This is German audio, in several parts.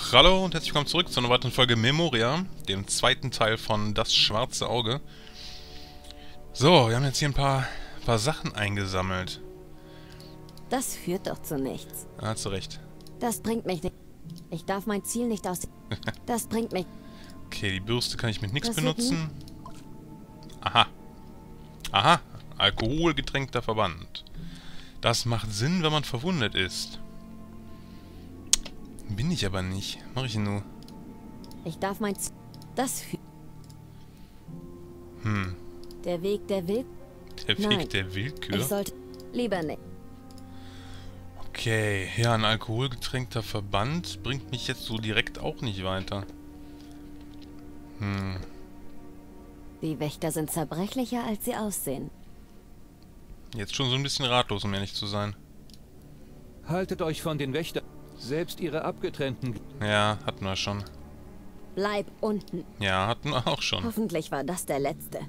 Hallo und herzlich willkommen zurück zu einer weiteren Folge Memoria, dem zweiten Teil von Das Schwarze Auge. So, wir haben jetzt hier ein paar Sachen eingesammelt. Das führt doch zu nichts. Hast du recht. Das bringt mich nicht. Ich darf mein Ziel nicht aus... Das bringt mich... Okay, die Bürste kann ich mit nichts Das benutzen. Aha. Aha, alkoholgetränkter Verband. Das macht Sinn, wenn man verwundet ist. Bin ich aber nicht. Mach ich nur. Ich darf mein Ziel... Das führt... Der Weg der Willkür... Der Weg Nein. der Willkür? Ich sollte... Lieber nicht. Okay, ja, ein alkoholgetränkter Verband bringt mich jetzt so direkt auch nicht weiter. Die Wächter sind zerbrechlicher, als sie aussehen. Jetzt schon so ein bisschen ratlos, um ehrlich zu sein. Haltet euch von den Wächtern. Selbst ihre Abgetrennten. Ja, hatten wir schon. Bleib unten. Ja, hatten wir auch schon. Hoffentlich war das der letzte.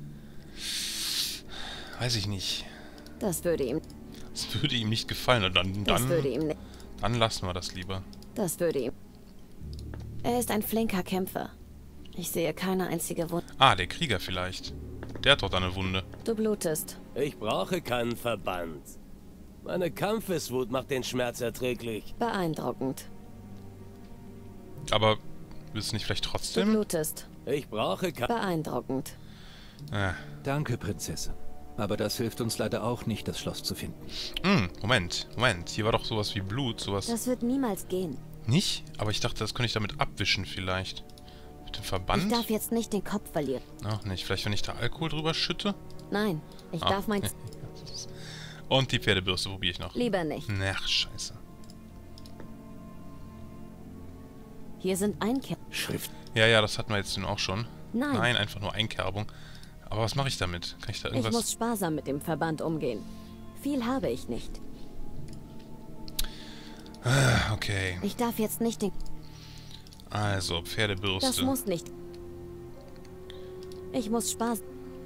Weiß ich nicht. Das würde ihm... Das würde ihm nicht gefallen. Das würde ihm nicht... Dann lassen wir das lieber. Das würde ihm... Er ist ein flinker Kämpfer. Ich sehe keine einzige Wunde. Ah, der Krieger vielleicht. Der hat doch da eine Wunde. Du blutest. Ich brauche keinen Verband. Meine Kampfeswut macht den Schmerz erträglich. Beeindruckend. Aber willst du nicht vielleicht Du trotzdem? blutest. Ich brauche keinen... Beeindruckend. Danke, Prinzessin. Aber das hilft uns leider auch nicht, das Schloss zu finden. Moment. Hier war doch sowas wie Blut, sowas. Das wird niemals gehen. Nicht? Aber ich dachte, das könnte ich damit abwischen vielleicht. Mit dem Ich Verband? darf jetzt nicht den Kopf verlieren. Auch nicht. Vielleicht, wenn ich da Alkohol drüber schütte? Nein, ich darf mein... Und die Pferdebürste probiere ich noch. Lieber nicht. Ach, scheiße. Hier sind Einkerbungen. Schrift. Ja, das hatten wir jetzt nun auch schon. Nein. Nein, einfach nur Einkerbung. Aber was mache ich damit? Kann ich da Ich irgendwas... muss sparsam mit dem Verband umgehen. Viel habe ich nicht. Okay. Ich darf jetzt nicht den... Also, Pferdebürste. Das muss nicht... Ich muss Spaß...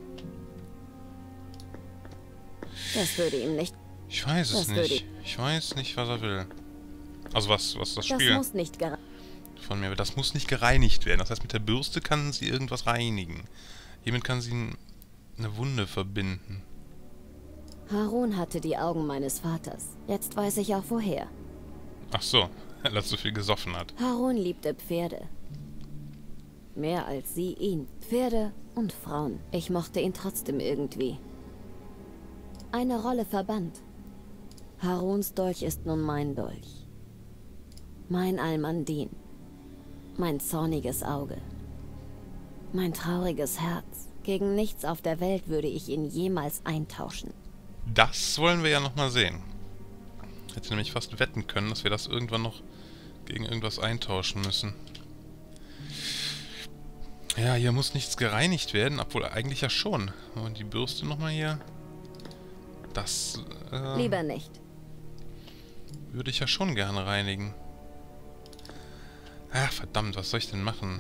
Das würde ihm nicht... Ich weiß es Das würde nicht. Ich weiß nicht, was er will. Also was das Das Spiel muss nicht... von mir will. Das muss nicht gereinigt werden. Das heißt, mit der Bürste kann sie irgendwas reinigen. Hiermit kann sie eine Wunde verbinden. Harun hatte die Augen meines Vaters. Jetzt weiß ich auch woher. Ach so, weil er so viel gesoffen hat. Harun liebte Pferde. Mehr als sie ihn. Pferde und Frauen. Ich mochte ihn trotzdem irgendwie. Eine Rolle Verband. Haruns Dolch ist nun mein Dolch. Mein Almandin. Mein zorniges Auge. Mein trauriges Herz. Gegen nichts auf der Welt würde ich ihn jemals eintauschen. Das wollen wir ja nochmal sehen. Hätte nämlich fast wetten können, dass wir das irgendwann noch gegen irgendwas eintauschen müssen. Ja, hier muss nichts gereinigt werden, obwohl eigentlich ja schon. Und die Bürste nochmal hier. Das Lieber nicht. würde ich ja schon gerne reinigen. Ach, verdammt, was soll ich denn machen?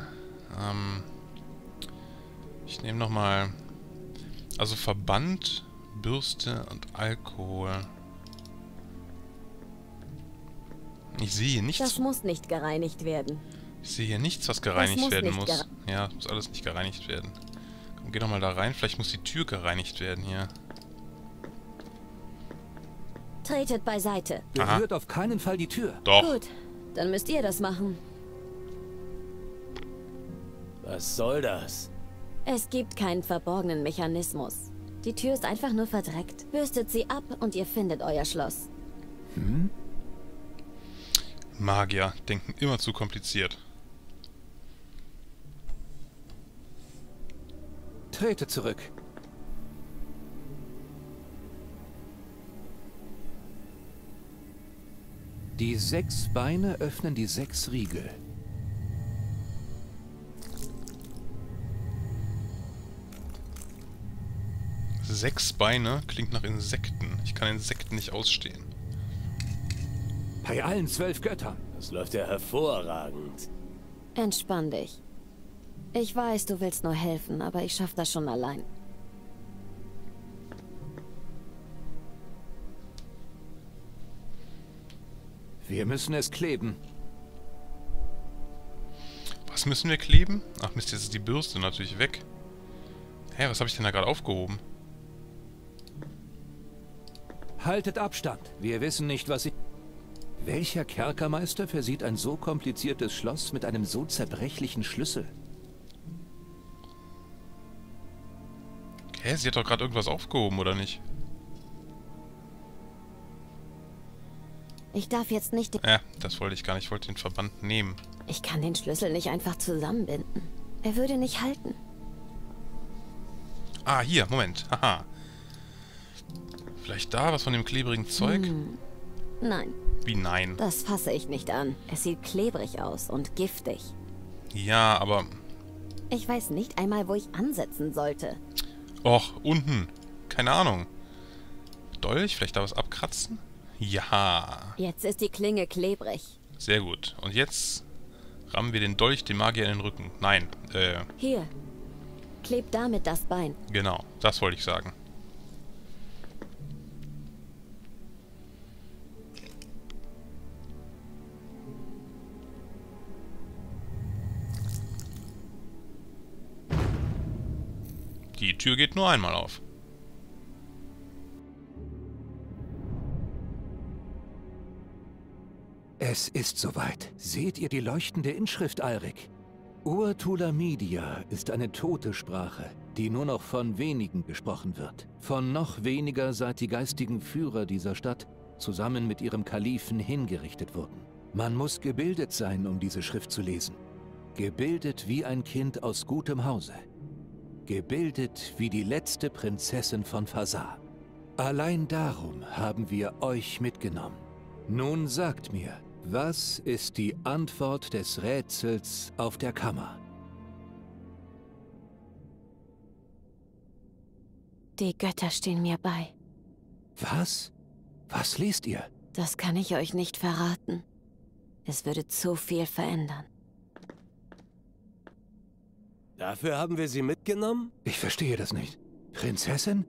Ich nehme nochmal... Also Verband, Bürste und Alkohol. Ich sehe hier nichts... Das muss nicht gereinigt werden. Ich sehe hier nichts, was gereinigt muss werden nicht muss. Ja, muss alles nicht gereinigt werden. Komm, geh doch mal da rein. Vielleicht muss die Tür gereinigt werden hier. Tretet beiseite. Aha. Berührt auf keinen Fall die Tür. Doch. Gut, dann müsst ihr das machen. Was soll das? Es gibt keinen verborgenen Mechanismus. Die Tür ist einfach nur verdreckt. Bürstet sie ab und ihr findet euer Schloss. Magier denken immer zu kompliziert. Trete zurück. Die 6 Beine öffnen die 6 Riegel. Sechs Beine klingt nach Insekten. Ich kann Insekten nicht ausstehen. Bei allen 12 Göttern. Das läuft ja hervorragend. Entspann dich. Ich weiß, du willst nur helfen, aber ich schaff das schon allein. Wir müssen es kleben. Was müssen wir kleben? Ach Mist, jetzt ist die Bürste natürlich weg. Hä, was habe ich denn da gerade aufgehoben? Haltet Abstand. Wir wissen nicht, was ich... Welcher Kerkermeister versieht ein so kompliziertes Schloss mit einem so zerbrechlichen Schlüssel? Hä, sie hat doch gerade irgendwas aufgehoben, oder nicht? Ich darf jetzt nicht... Ja, das wollte ich gar nicht. Ich wollte den Verband nehmen. Ich kann den Schlüssel nicht einfach zusammenbinden. Er würde nicht halten. Ah, hier, Moment. Haha. Vielleicht da was von dem klebrigen Zeug? Nein, Wie nein? das fasse ich nicht an. Es sieht klebrig aus und giftig. Ja, aber... Ich weiß nicht einmal, wo ich ansetzen sollte. Och, unten. Keine Ahnung. Dolch? Vielleicht da was abkratzen? Ja. Jetzt ist die Klinge klebrig. Sehr gut. Und jetzt rammen wir den Dolch dem Magier in den Rücken. Nein, Hier, kleb damit das Bein. genau. Das wollte ich sagen. Die Tür geht nur einmal auf. Es ist soweit. Seht ihr die leuchtende Inschrift, Alrik? Urtula Media ist eine tote Sprache, die nur noch von wenigen gesprochen wird. Von noch weniger, seit die geistigen Führer dieser Stadt zusammen mit ihrem Kalifen hingerichtet wurden. Man muss gebildet sein, um diese Schrift zu lesen. Gebildet wie ein Kind aus gutem Hause. Gebildet wie die letzte Prinzessin von Fasar. Allein darum haben wir euch mitgenommen. Nun sagt mir, was ist die Antwort des Rätsels auf der Kammer? Die Götter stehen mir bei. Was? Was lest ihr? Das kann ich euch nicht verraten. Es würde zu viel verändern. Dafür haben wir sie mitgenommen? Ich verstehe das nicht. Prinzessin?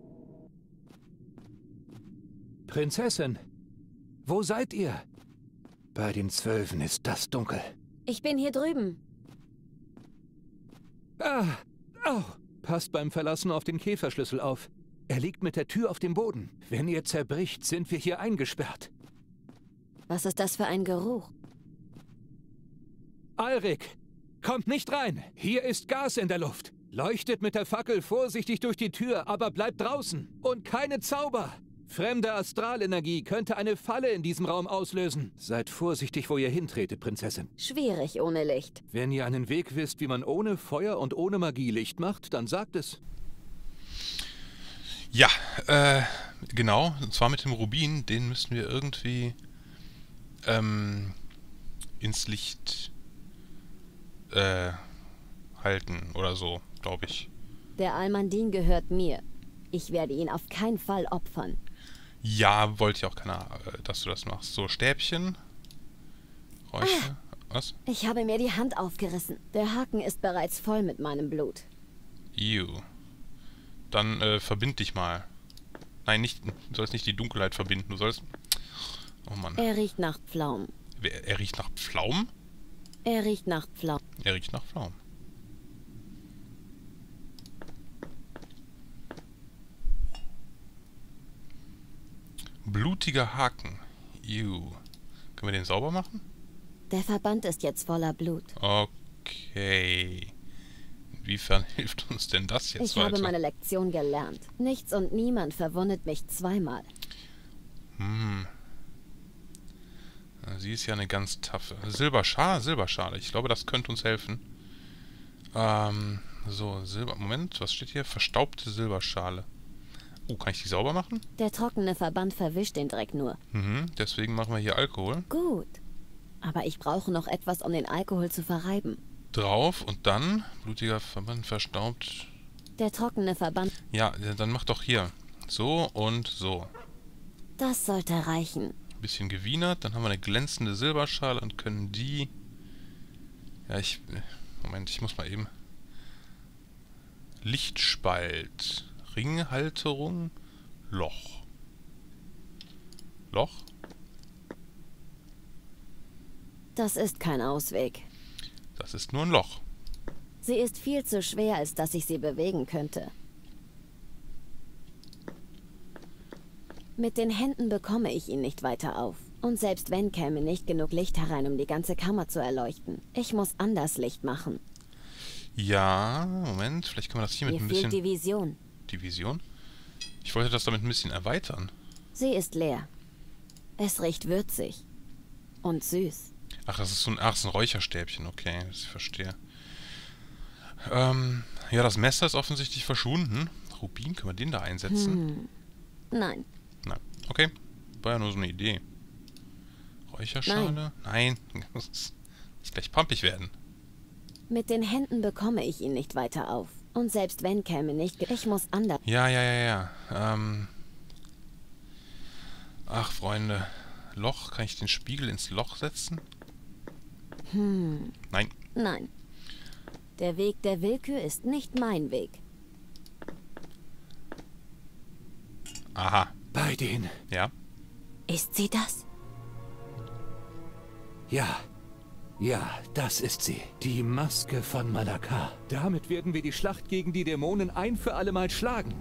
Prinzessin? Wo seid ihr? Bei den Zwölfen ist das dunkel. Ich bin hier drüben. Ah! Au! Passt beim Verlassen auf den Käferschlüssel auf. Er liegt mit der Tür auf dem Boden. Wenn ihr zerbricht, sind wir hier eingesperrt. Was ist das für ein Geruch? Alrik! Kommt nicht rein! Hier ist Gas in der Luft. Leuchtet mit der Fackel vorsichtig durch die Tür, aber bleibt draußen. Und keine Zauber! Fremde Astralenergie könnte eine Falle in diesem Raum auslösen. Seid vorsichtig, wo ihr hintretet, Prinzessin. Schwierig ohne Licht. Wenn ihr einen Weg wisst, wie man ohne Feuer und ohne Magie Licht macht, dann sagt es. Ja, genau. Und zwar mit dem Rubin. Den müssen wir irgendwie ins Licht halten oder so, glaube ich. Der Almandin gehört mir. Ich werde ihn auf keinen Fall opfern. Ja, wollte ja auch keiner, dass du das machst. So, Stäbchen. Räuche. Was? Ich habe mir die Hand aufgerissen. Der Haken ist bereits voll mit meinem Blut. Ew. Dann verbind dich mal. Nein, nicht, du sollst nicht die Dunkelheit verbinden. Du sollst... Oh Mann. Er riecht nach Pflaumen. Er riecht nach Pflaumen? Er riecht nach Pflaumen. Er riecht nach Pflaumen. Blutiger Haken. Ew. Können wir den sauber machen? Der Verband ist jetzt voller Blut. Okay. Inwiefern hilft uns denn das jetzt Ich weiter? habe meine Lektion gelernt. Nichts und niemand verwundet mich zweimal. Sie ist ja eine ganz taffe. Silberschale. Ich glaube, das könnte uns helfen. So, Moment, was steht hier? Verstaubte Silberschale. Kann ich die sauber machen? Der trockene Verband verwischt den Dreck nur. Deswegen machen wir hier Alkohol. Gut. Aber ich brauche noch etwas, um den Alkohol zu verreiben. Drauf und dann blutiger Verband verstaubt. Der trockene Verband... Ja, dann mach doch hier. So und so. Das sollte reichen. Ein bisschen gewienert. Dann haben wir eine glänzende Silberschale und können die... Ja, Moment, ich muss mal eben... Lichtspalt. Ringhalterung. Loch. Loch? Das ist kein Ausweg. Das ist nur ein Loch. Sie ist viel zu schwer, als dass ich sie bewegen könnte. Mit den Händen bekomme ich ihn nicht weiter auf. Und selbst wenn, käme nicht genug Licht herein, um die ganze Kammer zu erleuchten. Ich muss anders Licht machen. Ja, Moment, vielleicht können wir das hier mit ein Mir bisschen... fehlt die Vision. Die Vision? Ich wollte das damit ein bisschen erweitern. Sie ist leer. Es riecht würzig. Und süß. Ach, das ist so ein, ach, das ist ein Räucherstäbchen, okay, ich verstehe. Ja, das Messer ist offensichtlich verschwunden. Rubin, können wir den da einsetzen? Nein. Nein, okay. War ja nur so eine Idee. Räucherschale? Nein. Das gleich pampig werden. Mit den Händen bekomme ich ihn nicht weiter auf. Und selbst wenn, käme nicht... Ich muss anders... Ja. Ach, Freunde. Loch, kann ich den Spiegel ins Loch setzen? Nein. Nein. Der Weg der Willkür ist nicht mein Weg. Aha. Bei den... Ja. Ist sie das? Ja. Ja, das ist sie. Die Maske von Malakar. Damit werden wir die Schlacht gegen die Dämonen ein für alle Mal schlagen.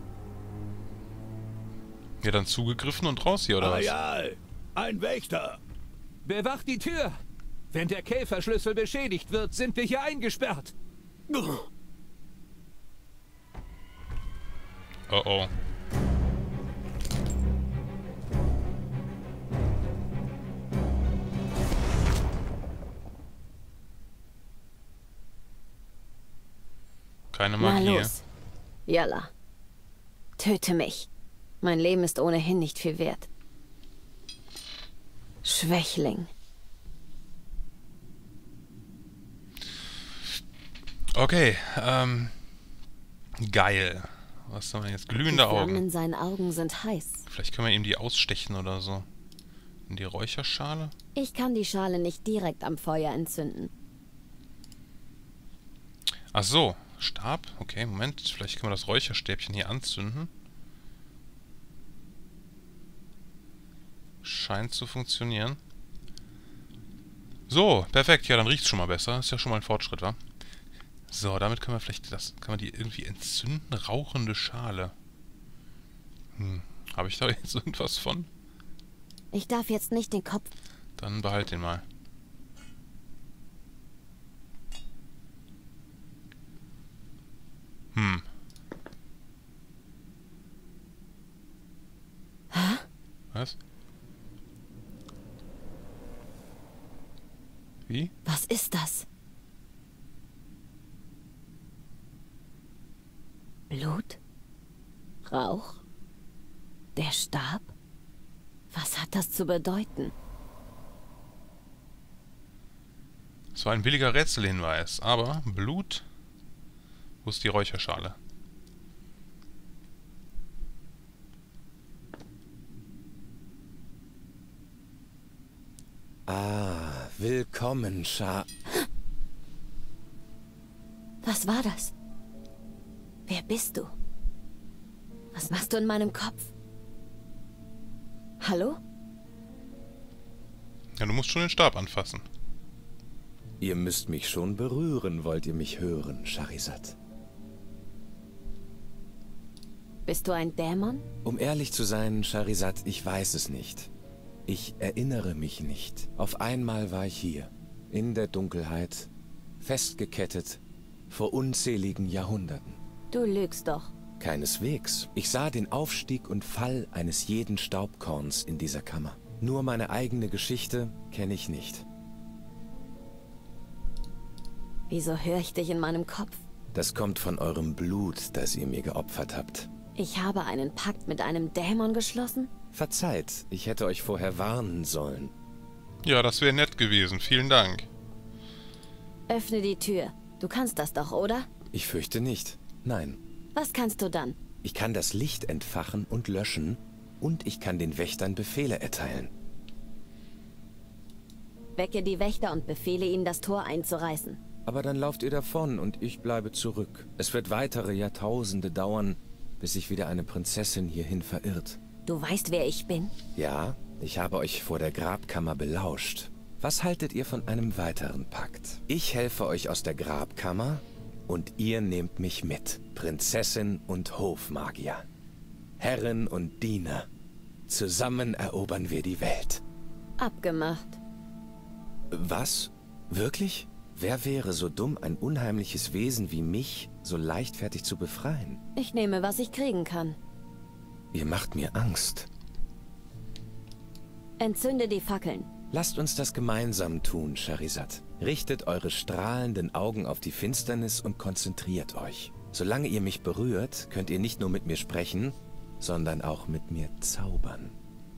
Ja, dann zugegriffen und raus hier, oder was? Ayal, ein Wächter. Bewacht die Tür! Wenn der Käferschlüssel beschädigt wird, sind wir hier eingesperrt. Oh oh. Keine Na Magie. los. Yalla. Töte mich. Mein Leben ist ohnehin nicht viel wert. Schwächling. Okay, geil. Was haben wir jetzt? Glühende Die Flammen Augen. in seinen Augen sind heiß. Vielleicht können wir ihm die ausstechen oder so. In die Räucherschale? Ich kann die Schale nicht direkt am Feuer entzünden. Ach so, Stab. Okay, Moment. Vielleicht können wir das Räucherstäbchen hier anzünden. Scheint zu funktionieren. So, perfekt. Ja, dann riecht's schon mal besser. Ist ja schon mal ein Fortschritt, wa? So, damit können wir vielleicht kann man die irgendwie entzünden? Rauchende Schale. Habe ich da jetzt irgendwas von? Ich darf jetzt nicht den Kopf... Dann behalt den mal. Hä? Was? Wie? Was ist das? Blut? Rauch? Der Stab? Was hat das zu bedeuten? Es war ein billiger Rätselhinweis, aber Blut? Wo ist die Räucherschale? Ah, willkommen, Was war das? Wer bist du? Was machst du in meinem Kopf? Hallo? Ja, du musst schon den Stab anfassen. Ihr müsst mich schon berühren, wollt ihr mich hören, Charizard. Bist du ein Dämon? Um ehrlich zu sein, Charizard, ich weiß es nicht. Ich erinnere mich nicht. Auf einmal war ich hier, in der Dunkelheit, festgekettet, vor unzähligen Jahrhunderten. Du lügst doch. Keineswegs. Ich sah den Aufstieg und Fall eines jeden Staubkorns in dieser Kammer. Nur meine eigene Geschichte kenne ich nicht. Wieso höre ich dich in meinem Kopf? Das kommt von eurem Blut, das ihr mir geopfert habt. Ich habe einen Pakt mit einem Dämon geschlossen? Verzeiht, ich hätte euch vorher warnen sollen. Ja, das wäre nett gewesen. Vielen Dank. Öffne die Tür. Du kannst das doch, oder? Ich fürchte nicht. Nein. Was kannst du dann? Ich kann das Licht entfachen und löschen und ich kann den Wächtern Befehle erteilen. Wecke die Wächter und befehle ihnen, das Tor einzureißen. Aber dann lauft ihr davon und ich bleibe zurück. Es wird weitere Jahrtausende dauern, bis sich wieder eine Prinzessin hierhin verirrt. Du weißt, wer ich bin? Ja, ich habe euch vor der Grabkammer belauscht. Was haltet ihr von einem weiteren Pakt? Ich helfe euch aus der Grabkammer und ihr nehmt mich mit. Prinzessin und Hofmagier. Herrin und Diener. Zusammen erobern wir die Welt. Abgemacht. Was? Wirklich? Wer wäre so dumm, ein unheimliches Wesen wie mich so leichtfertig zu befreien? Ich nehme, was ich kriegen kann. Ihr macht mir Angst. Entzünde die Fackeln. Lasst uns das gemeinsam tun, Charizard. Richtet eure strahlenden Augen auf die Finsternis und konzentriert euch. Solange ihr mich berührt, könnt ihr nicht nur mit mir sprechen, sondern auch mit mir zaubern.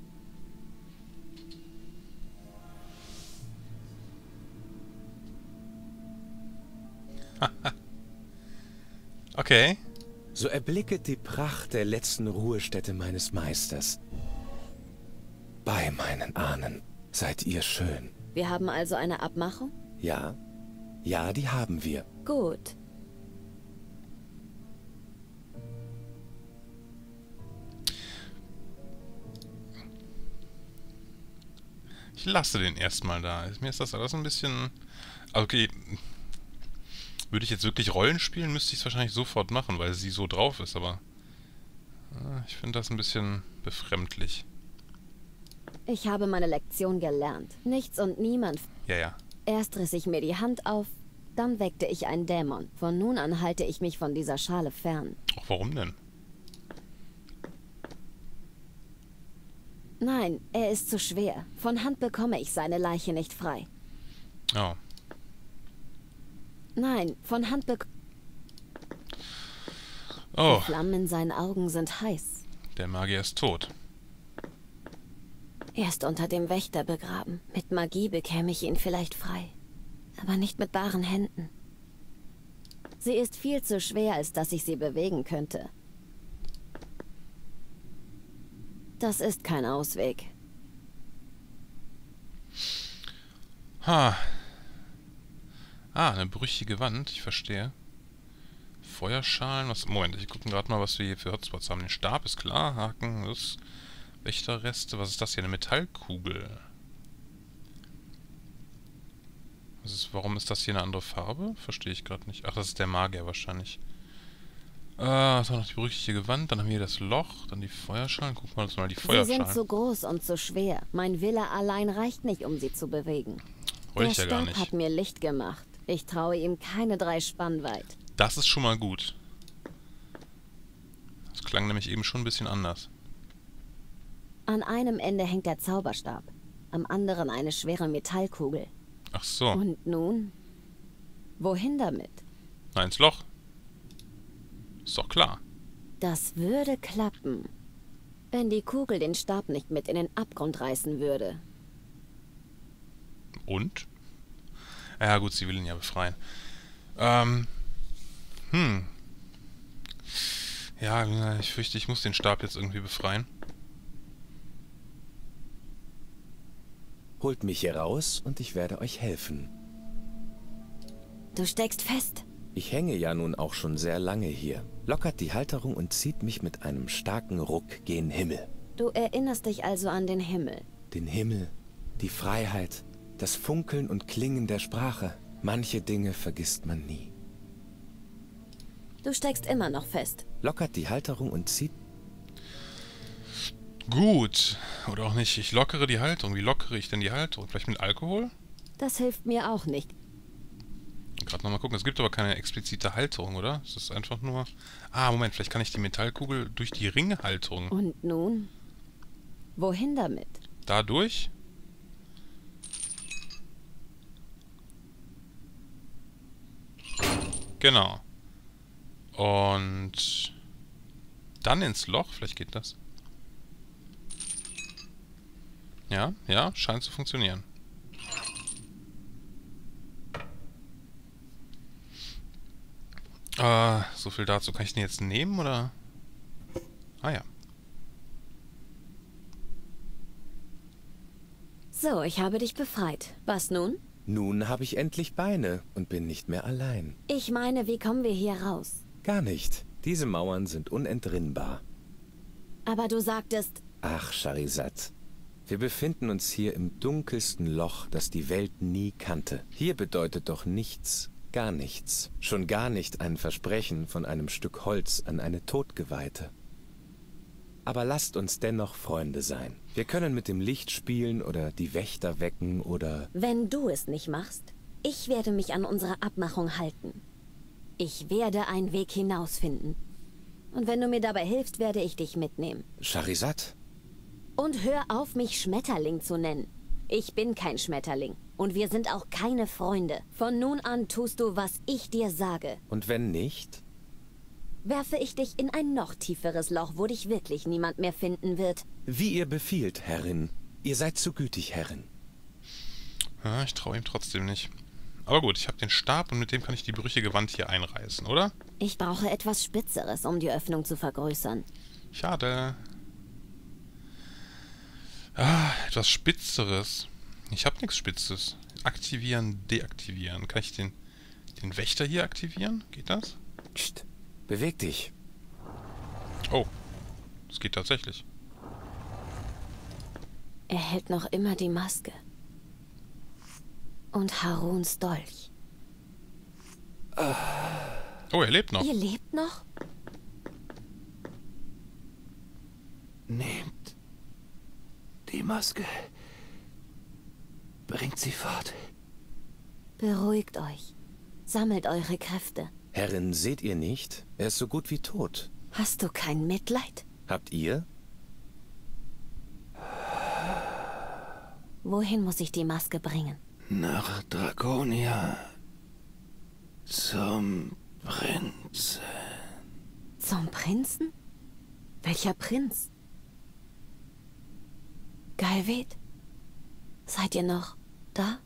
Okay. So erblicket die Pracht der letzten Ruhestätte meines Meisters. Bei meinen Ahnen seid ihr schön. Wir haben also eine Abmachung? Ja, ja, die haben wir. Gut. Ich lasse den erstmal da. Mir ist das alles ein bisschen... Okay. Würde ich jetzt wirklich Rollen spielen, müsste ich es wahrscheinlich sofort machen, weil sie so drauf ist, aber... Ich finde das ein bisschen befremdlich. Ich habe meine Lektion gelernt. Nichts und niemand... Ja, ja. Erst riss ich mir die Hand auf, dann weckte ich einen Dämon. Von nun an halte ich mich von dieser Schale fern. Ach, warum denn? Nein, er ist zu schwer. Von Hand bekomme ich seine Leiche nicht frei. Oh. Nein, von Hand bekomme... Oh, Die Flammen in seinen Augen sind heiß. der Magier ist tot. Er ist unter dem Wächter begraben. Mit Magie bekäme ich ihn vielleicht frei. Aber nicht mit baren Händen. Sie ist viel zu schwer, als dass ich sie bewegen könnte. Das ist kein Ausweg. Ha. Ah, eine brüchige Wand, ich verstehe. Feuerschalen, was... Moment, ich gucke gerade mal, was wir hier für Hotspots haben. Den Stab ist klar, Haken, das... Wächterreste, was ist das hier? Eine Metallkugel. Warum ist das hier eine andere Farbe? Verstehe ich gerade nicht. Ach, das ist der Magier wahrscheinlich. So, noch die brüchige Wand, dann haben wir hier das Loch, dann die Feuerschalen. Gucken wir uns mal die Feuerschalen. Sie sind zu groß und zu schwer. Mein Wille allein reicht nicht, um sie zu bewegen. Wollte ich ja Der gar Stab nicht. hat mir Licht gemacht. Ich traue ihm keine 3 Spann weit. Das ist schon mal gut. Das klang nämlich eben schon ein bisschen anders. An einem Ende hängt der Zauberstab, am anderen eine schwere Metallkugel. Ach so. Und nun? Wohin damit? Na, ins Loch. Ist doch klar. Das würde klappen, wenn die Kugel den Stab nicht mit in den Abgrund reißen würde. Und? Ja gut, sie will ihn ja befreien. Ja, ich fürchte, ich muss den Stab jetzt irgendwie befreien. Holt mich hier raus und ich werde euch helfen. Du steckst fest. Ich hänge ja nun auch schon sehr lange hier. Lockert die Halterung und zieht mich mit einem starken Ruck gen Himmel. Du erinnerst dich also an den Himmel. Den Himmel, die Freiheit, das Funkeln und Klingen der Sprache. Manche Dinge vergisst man nie. Du steckst immer noch fest. Lockert die Halterung und zieht... Gut. Oder auch nicht. Ich lockere die Halterung. Wie lockere ich denn die Halterung? Vielleicht mit Alkohol? Das hilft mir auch nicht. Gerade nochmal gucken. Es gibt aber keine explizite Halterung, oder? Es ist einfach nur... Ah, Moment. Vielleicht kann ich die Metallkugel durch die Ringhalterung... Und nun? Wohin damit? Dadurch? Genau. Und... Dann ins Loch. Vielleicht geht das. Ja, ja, scheint zu funktionieren. So viel dazu. Kann ich den jetzt nehmen, oder? Ah ja. So, ich habe dich befreit. Was nun? Nun habe ich endlich Beine und bin nicht mehr allein. Ich meine, wie kommen wir hier raus? Gar nicht. Diese Mauern sind unentrinnbar. Aber du sagtest... Ach, Charizard. Wir befinden uns hier im dunkelsten Loch, das die Welt nie kannte. Hier bedeutet doch nichts, gar nichts. Schon gar nicht ein Versprechen von einem Stück Holz an eine Todgeweihte. Aber lasst uns dennoch Freunde sein. Wir können mit dem Licht spielen oder die Wächter wecken oder... Wenn du es nicht machst, ich werde mich an unsere Abmachung halten. Ich werde einen Weg hinausfinden. Und wenn du mir dabei hilfst, werde ich dich mitnehmen. Charizard? Und hör auf, mich Schmetterling zu nennen. Ich bin kein Schmetterling. Und wir sind auch keine Freunde. Von nun an tust du, was ich dir sage. Und wenn nicht? Werfe ich dich in ein noch tieferes Loch, wo dich wirklich niemand mehr finden wird. Wie ihr befiehlt, Herrin. Ihr seid zu gütig, Herrin. Ja, ich traue ihm trotzdem nicht. Aber gut, ich habe den Stab und mit dem kann ich die brüchige Wand hier einreißen, oder? Ich brauche etwas Spitzeres, um die Öffnung zu vergrößern. Schade. Ah, etwas Spitzeres. Ich habe nichts Spitzes. Aktivieren, deaktivieren. Kann ich den Wächter hier aktivieren? Geht das? Psst, beweg dich. Oh, das geht tatsächlich. Er hält noch immer die Maske. Und Haruns Dolch. Oh, er lebt noch. Ihr lebt noch? Nehmt die Maske. Bringt sie fort. Beruhigt euch. Sammelt eure Kräfte. Herrin, seht ihr nicht? Er ist so gut wie tot. Hast du kein Mitleid? Habt ihr? Wohin muss ich die Maske bringen? Nach Draconia. Zum Prinzen. Zum Prinzen? Welcher Prinz? Galved? Seid ihr noch da?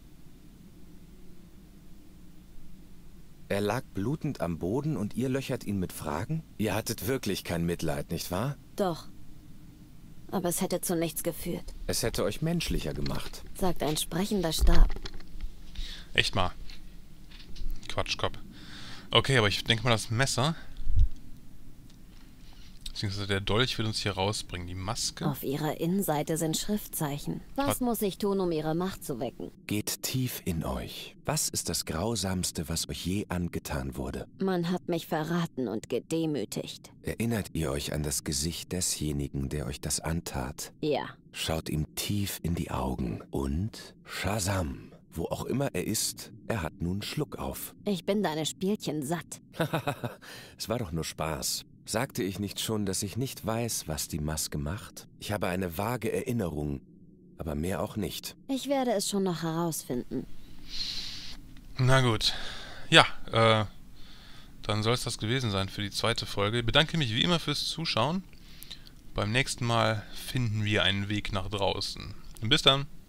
Er lag blutend am Boden und ihr löchert ihn mit Fragen? Ihr hattet wirklich kein Mitleid, nicht wahr? Doch. Aber es hätte zu nichts geführt, Es hätte euch menschlicher gemacht. sagt ein sprechender Stab. Echt mal. Quatschkopf. Okay, aber ich denke mal, das Messer, beziehungsweise der Dolch, wird uns hier rausbringen. Die Maske. Auf ihrer Innenseite sind Schriftzeichen. Was muss ich tun, um ihre Macht zu wecken? Geht tief in euch. Was ist das Grausamste, was euch je angetan wurde? Man hat mich verraten und gedemütigt. Erinnert ihr euch an das Gesicht desjenigen, der euch das antat? Ja. Schaut ihm tief in die Augen und Shazam! Wo auch immer er ist, er hat nun Schluck auf. Ich bin deine Spielchen satt. Es war doch nur Spaß. Sagte ich nicht schon, dass ich nicht weiß, was die Maske macht? Ich habe eine vage Erinnerung, aber mehr auch nicht. Ich werde es schon noch herausfinden. Na gut. Ja, dann soll es das gewesen sein für die zweite Folge. Ich bedanke mich wie immer fürs Zuschauen. Beim nächsten Mal finden wir einen Weg nach draußen. Bis dann.